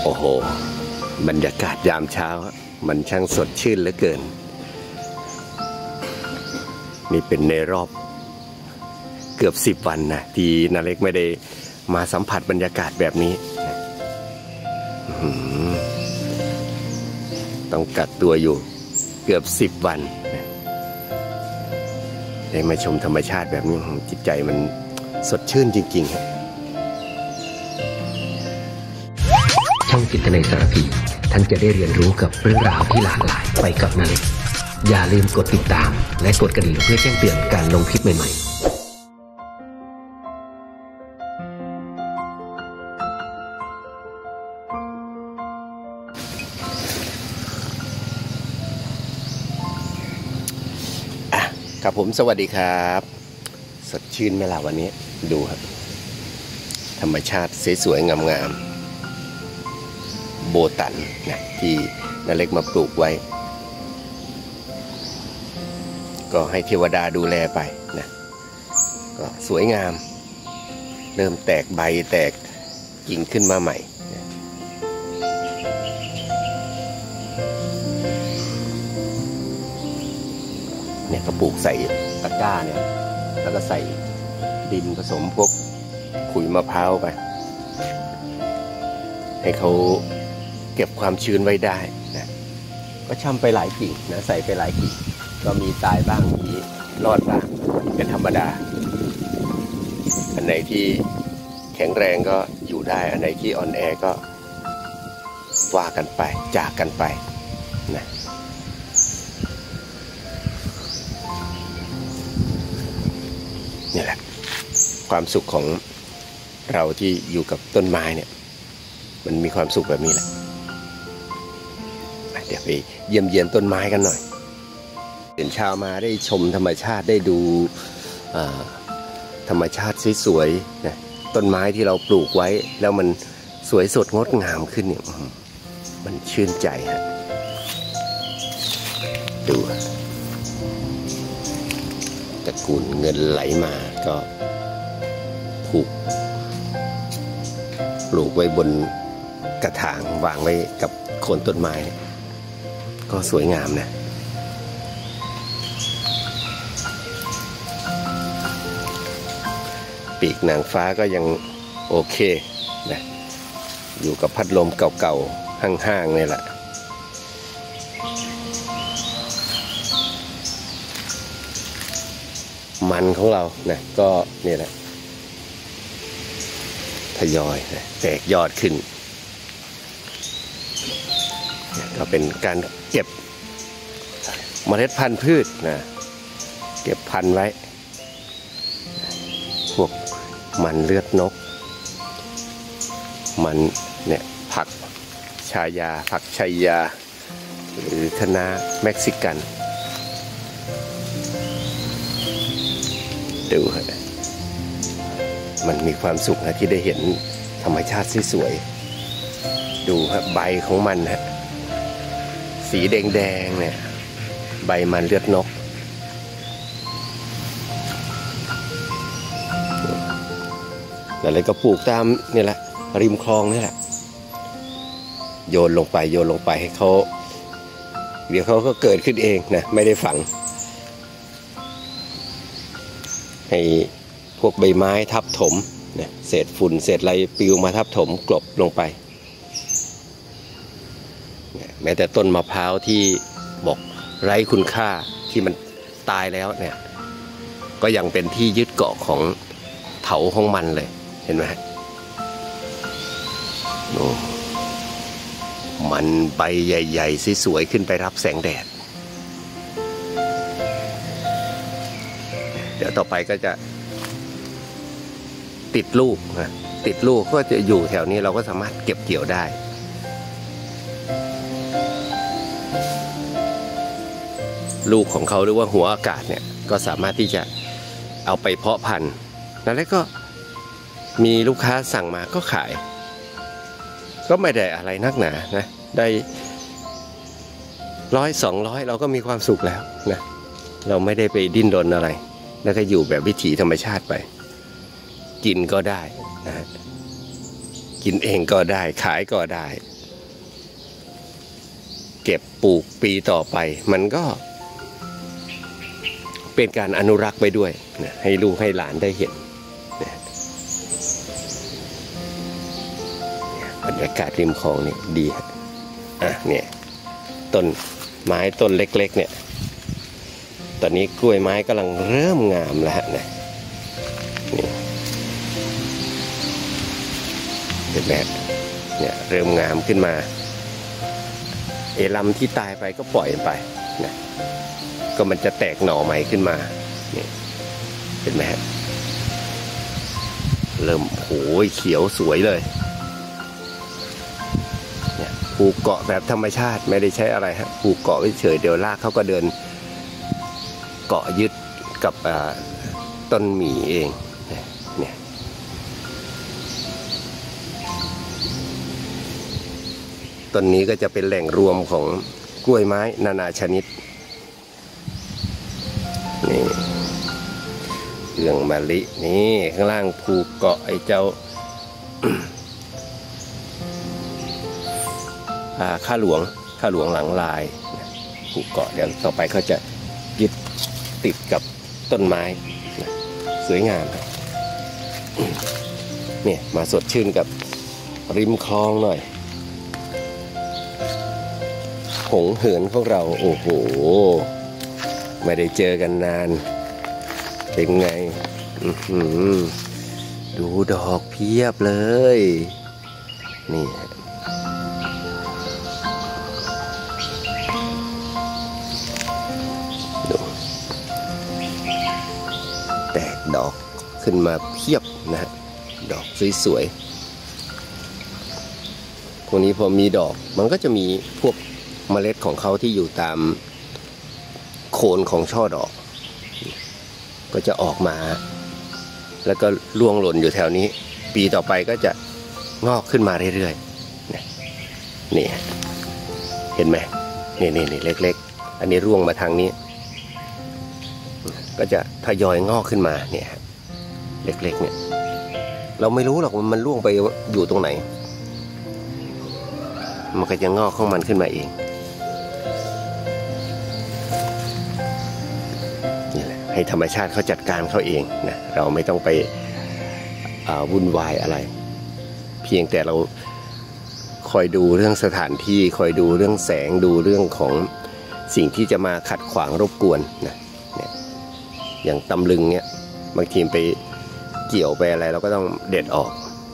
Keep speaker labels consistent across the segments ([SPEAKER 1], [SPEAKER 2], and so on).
[SPEAKER 1] โอ้โหบรรยากาศยามเช้ามันช่างสดชื่นเหลือเกินนี่เป็นในรอบเกือบ10 วันนะที่นาเล็กไม่ได้มาสัมผัสบรรยากาศแบบนี้ต้องกักตัวอยู่เกือบ10 วันได้มาชมธรรมชาติแบบนี้จิตใจมันสดชื่นจริงๆ
[SPEAKER 2] ช่องจิตนาสารพีท่านจะได้เรียนรู้กับเรื่องราวที่หลากหลายไปกับนาเล็กอย่าลืมกดติดตามและกดกระดิ่งเพื่อแจ้งเตือนการลงคลิปใหม่ๆ
[SPEAKER 1] ครับผมสวัสดีครับสดชื่นไหมล่ะวันนี้ดูครับธรรมชาติสวยๆงามๆโบตันนะที่นาเล็กมาปลูกไว้ก็ให้เทวดาดูแลไปนะก็สวยงามเริ่มแตกใบแตกกิ่งขึ้นมาใหม่เนี่ยก็ปลูกใส่ตะกร้าเนี่ยแล้วก็ใส่ดินผสมพวกขุยมะพร้าวไปให้เขาเก็บความชื้นไว้ได้นะก็ช่ำไปหลายกิ่งนะใส่ไปหลายกิ่งก็มีตายบ้างมีรอดบ้างเป็นธรรมดาอันไหนที่แข็งแรงก็อยู่ได้อันไหนที่อ่อนแอก็ว่ากันไปจากกันไปนะนี่แหละความสุขของเราที่อยู่กับต้นไม้เนี่ยมันมีความสุขแบบนี้แหละเดี๋ยวไปเยี่ยมเยียนต้นไม้กันหน่อยตื่นเช้ามาได้ชมธรรมชาติได้ดูธรรมชาติสวยๆนะต้นไม้ที่เราปลูกไว้แล้วมันสวยสดงดงามขึ้นเนี่ยมันชื่นใจฮะดูตระกูลเงินไหลมาก็ปลูกไว้บนกระถางวางไว้กับโคนต้นไม้ก็สวยงามนะปีกนางฟ้าก็ยังโอเคนะอยู่กับพัดลมเก่าๆห้างๆนี่แหละมันของเรานะก็นี่แหละทยอยนะแตกยอดขึ้นก็เป็นการเก็บเมล็ดพันธุ์พืชนะเก็บพันธุ์ไว้พวกมันเลือดนกมันเนี่ยผักชายาผักชัยยาหรือคะน้าเม็กซิกันดูมันมีความสุขนะที่ได้เห็นธรรมชาติสวยๆดูครับใบของมันฮะสีแดงๆเนี่ยใบมันเลือดนกอะไรก็ปลูกตามนี่แหละริมคลองนี่แหละโยนลงไปให้เขาเดี๋ยวเขาก็เกิดขึ้นเองนะไม่ได้ฝังให้พวกใบไม้ทับถมเนี่ยเศษฝุ่นเศษอะไรปลิวมาทับถมกลบลงไปแม้แต่ต้นมะพร้าวที่บอกไร้คุณค่าที่มันตายแล้วเนี่ยก็ยังเป็นที่ยึดเกาะของเถาของมันเลยเห็นไหมโอ้มันใบใหญ่ๆสวยๆขึ้นไปรับแสงแดดเดี๋ยวต่อไปก็จะติดลูกนะติดลูกก็จะอยู่แถวนี้เราก็สามารถเก็บเกี่ยวได้ลูกของเขาหรือว่าหัวอากาศเนี่ยก็สามารถที่จะเอาไปเพาะพันธุ์แล้วก็มีลูกค้าสั่งมาก็ขายก็ไม่ได้อะไรนักหนานะได้100-200เราก็มีความสุขแล้วนะเราไม่ได้ไปดิ้นรนอะไรแล้วก็อยู่แบบวิถีธรรมชาติไปกินก็ได้นะกินเองก็ได้ขายก็ได้เก็บปลูกปีต่อไปมันก็เป็นการอนุรักษ์ไปด้วยนะให้ลูกให้หลานได้เห็นนะบรรยากาศริมคลองนี่ดีฮะเนี่ยต้นไม้ต้นเล็กๆเนี่ยตอนนี้กล้วยไม้กำลังเริ่มงามแล้วฮะนะนี่เห็นไหมเนี่ยเริ่มงามขึ้นมาลำที่ตายไปก็ปล่อยไปนะก็มันจะแตกหน่อใหม่ขึ้นมานี่เห็นไหมฮะเริ่มโหยเขียวสวยเลยเนี่ยปลูกเกาะแบบธรรมชาติไม่ได้ใช้อะไรฮะปลูกเกาะเฉยๆเดี๋ยวรากเขาก็เดินเกาะยึดกับต้นหมี่เองเนี่ยต้นนี้ก็จะเป็นแหล่งรวมของกล้วยไม้นานาชนิดนี่เครื่องมะลินี่ข้างล่างผูกเกาะไอ้เจ้า ข้าหลวงหลังลายผูกเกาะเดี๋ยวต่อไปเขาจะยึดติดกับต้นไม้สวยงามเนี่ยมาสดชื่นกับริมคลองหน่อยหงเหินของเราโอ้โหไม่ได้เจอกันนานเป็นไงดูดอกเพียบเลยนี่ดูแตกดอกขึ้นมาเพียบนะฮะดอกสวยๆพวกนี้พอมีดอกมันก็จะมีพวกเมล็ดของเขาที่อยู่ตามโคนของช่อดอกก็จะออกมาแล้วก็ร่วงหล่นอยู่แถวนี้ปีต่อไปก็จะงอกขึ้นมาเรื่อยๆนี่เห็นไหมนี่เล็กๆอันนี้ร่วงมาทางนี้ก็จะทยอยงอกขึ้นมาเนี่ยเล็กๆเนี่ยเราไม่รู้หรอกว่ามันร่วงไปอยู่ตรงไหนมันก็จะงอกของมันขึ้นมาเองให้ธรรมชาติเขาจัดการเขาเองนะเราไม่ต้องไปวุ่นวายอะไรเพียงแต่เราคอยดูเรื่องสถานที่คอยดูเรื่องแสงดูเรื่องของสิ่งที่จะมาขัดขวางรบกวนนะเนี่ยอย่างตำลึงเนี่ยบางทีไปเกี่ยวไปอะไรเราก็ต้องเด็ดออก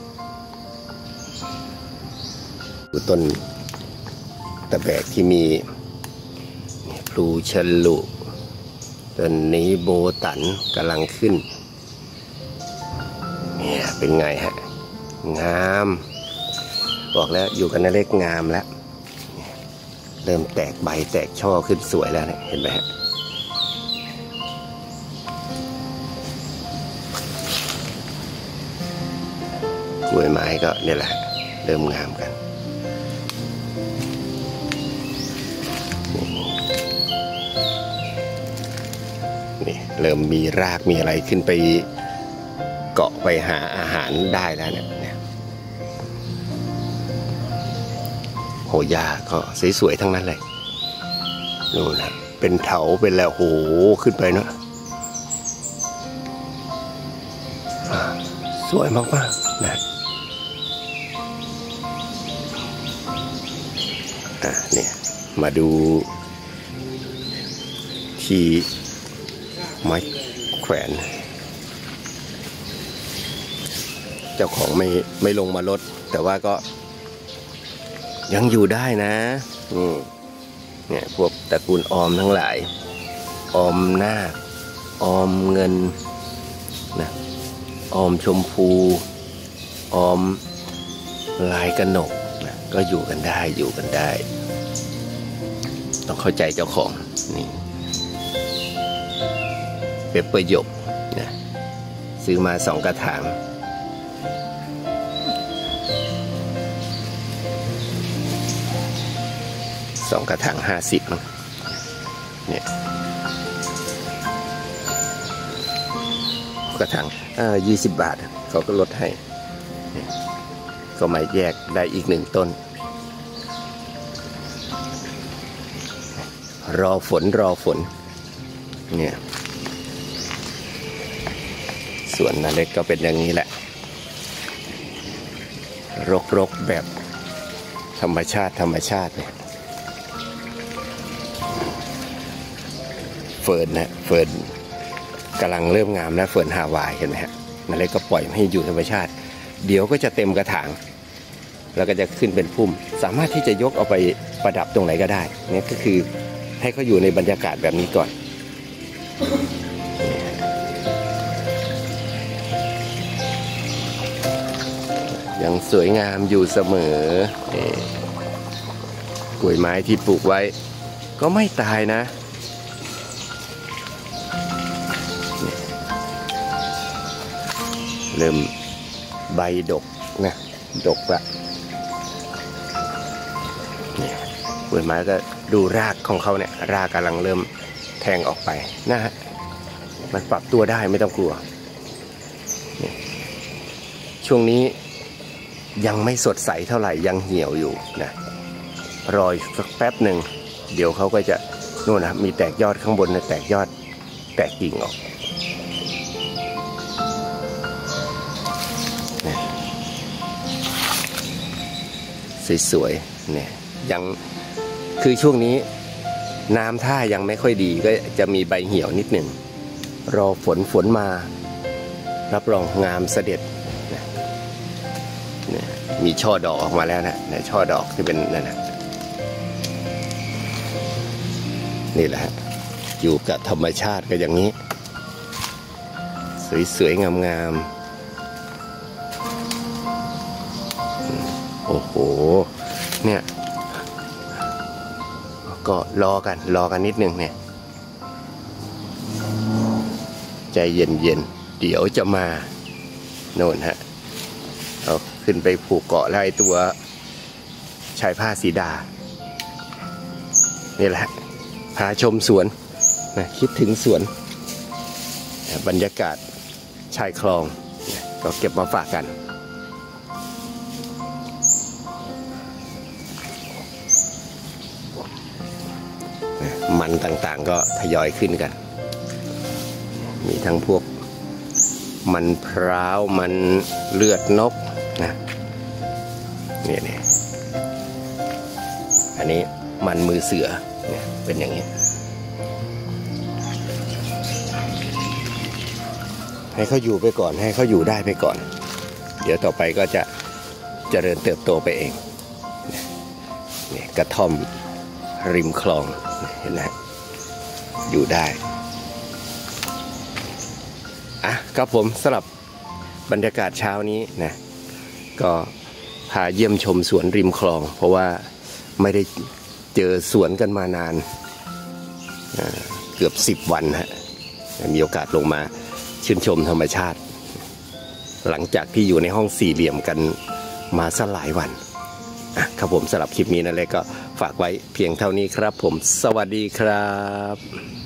[SPEAKER 1] ดูต้นตะแบกที่มีพลูฉลุต้นนี้โบตันกำลังขึ้นเนี่ยเป็นไงฮะงามบอกแล้วอยู่กันเล็กงามแล้วเริ่มแตกใบแตกช่อขึ้นสวยแล้วเนี่ยเห็นไหมฮะกล้วยไม้ก็เนี่ยแหละเริ่มงามกันนี่เริ่มมีรากมีอะไรขึ้นไปเกาะไปหาอาหารได้แล้วเนี่ยโหหญ้าก็สวยๆทั้งนั้นเลยนู่นนะเป็นเถาเป็นแล้วโหขึ้นไปเนาะสวยมากๆนะเนี่ยมาดูที่ไม้แขวนเจ้าของไม่ลงมาลดแต่ว่าก็ยังอยู่ได้นะเนี่ยพวกตระกูลออมทั้งหลายออมนาคออมเงินนะออมชมพูออมลายกระหนกนะก็อยู่กันได้ต้องเข้าใจเจ้าของนี่เปเปอร์หยกนะซื้อมา2 กระถาง2 กระถาง50เนี่ยกระถาง20 บาทเขาก็ลดให้ก็มาแยกได้อีก1 ต้นรอฝนเนี่ยสวนนาเล็กก็เป็นอย่างนี้แหละรกแบบธรรมชาติเนี่ยเฟิร์นนะเฟิร์นกำลังเริ่มงามนะเฟิร์นฮาวายเห็นไหมฮะนาเล็กก็ปล่อยให้อยู่ธรรมชาติเดี๋ยวก็จะเต็มกระถางแล้วก็จะขึ้นเป็นพุ่มสามารถที่จะยกเอาไปประดับตรงไหนก็ได้นี่ก็คือให้เขาอยู่ในบรรยากาศแบบนี้ก่อนยังสวยงามอยู่เสมอกล้วยไม้ที่ปลูกไว้ก็ไม่ตายนะเริ่มใบดกนะดกละเนี่ยกล้วยไม้ก็ดูรากของเขาเนี่ยรากกำลังเริ่มแทงออกไปนะฮะมันปรับตัวได้ไม่ต้องกลัวช่วงนี้ยังไม่สดใสเท่าไหร่ยังเหี่ยวอยู่นะรอสักแป๊บหนึ่งเดี๋ยวเขาก็จะนู่นนะมีแตกยอดข้างบนนะแตกยอดแตกกิ่งออกสวยๆเนี่ยยังคือช่วงนี้น้ำท่ายังไม่ค่อยดีก็จะมีใบเหี่ยวนิดหนึ่งรอฝนมารับรองงามเสด็จเนี่ยมีช่อดอกออกมาแล้วนะเนี่ยช่อดอกที่เป็นนั่นนะนี่แหละอยู่กับธรรมชาติก็อย่างนี้สวยๆงามๆโอ้โหเนี่ยก็รอกันนิดนึงเนี่ยใจเย็นๆเดี๋ยวจะมาโน่นฮะเอาขึ้นไปผูกเกาะแล้วไอ้ตัวชายผ้าสีดานี่แหละพาชมสวนนะคิดถึงสวนบรรยากาศชายคลองก็เก็บมาฝากกันมันต่างๆก็ทยอยขึ้นกันมีทั้งพวกมันพร้าวมันเลือดนกนะเนี่ยอันนี้มันมือเสือเนี่ยเป็นอย่างนี้ให้เขาอยู่ไปก่อนให้เขาอยู่ได้ไปก่อนเดี๋ยวต่อไปก็จะเจริญเติบโตไปเองเนี่ยกระท่อมริมคลองเห็นไหมอยู่ได้ครับผมสำหรับบรรยากาศเช้านี้นะก็พาเยี่ยมชมสวนริมคลองเพราะว่าไม่ได้เจอสวนกันมานานเกือบ10 วันฮะมีโอกาสลงมาชื่นชมธรรมชาติหลังจากที่อยู่ในห้องสี่เหลี่ยมกันมาสักหลายวันครับผมสำหรับคลิปนี้นั่นแหละก็ฝากไว้เพียงเท่านี้ครับผมสวัสดีครับ